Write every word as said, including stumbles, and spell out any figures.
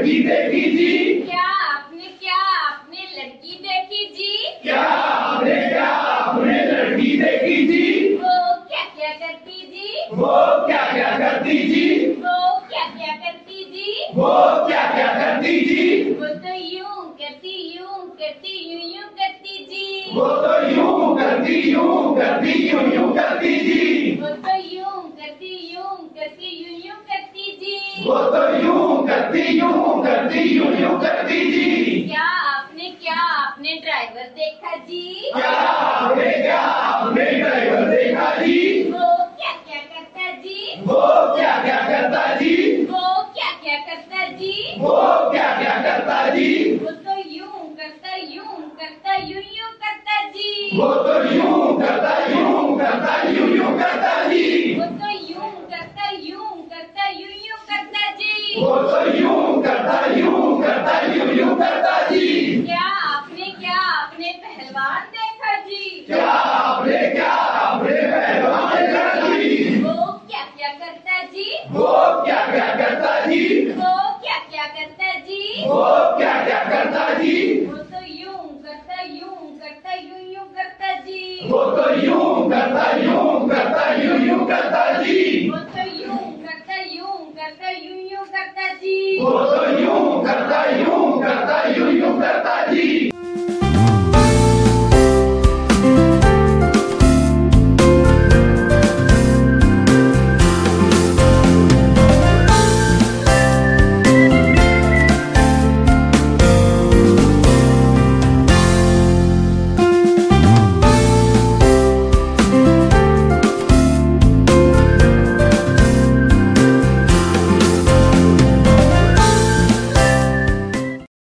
लड़की देखी जी? क्या आपने क्या आपने लड़की देखी जी? क्या आपने क्या आपने लड़की देखी जी? वो क्या क्या करती जी? वो क्या क्या करती जी? वो क्या क्या करती जी? वो क्या क्या करती जी? वो तो यूं करती यूं करती यूं यूं करती जी। वो तो यूं करती यूं करती यूं यूं करती जी। वो तो यूं करती यूं करती यूं यूं करती जी। वो तो यूं करती यूं करती यूं यूं करती जी। क्या आपने क्या आपने ड्राइवर देखा जी? क्या आपने क्या आपने ड्राइवर देखा जी? वो क्या क्या करता जी? वो क्या क्या करता जी? वो क्या क्या करता जी? वो क्या क्या करता जी? वो तो यूं करता यूं करता यूं यूं करता जी। वो तो यूं करता यूं करता यूं यूं करता जी। वो तो यूं करता यूं करता यूं यूं करता जी। वो तो यूं करता यूं करता यूं यूं करता जी। क्या आपने क्या आपने पहलवान देखा जी? क्या आपने क्या आपने पहलवान देखा जी? वो क्या क्या करता जी? वो क्या क्या करता जी? वो क्या क्या करता जी? वो क्या क्या करता जी? वो तो यूं करता यूं करता यूं यूं करता जी। वो तो यूं करता यूं करता यूं यूं करता जी। वो तो यूं करता यूं करता यूं यूं करता जी। वो तो यूं करता यूं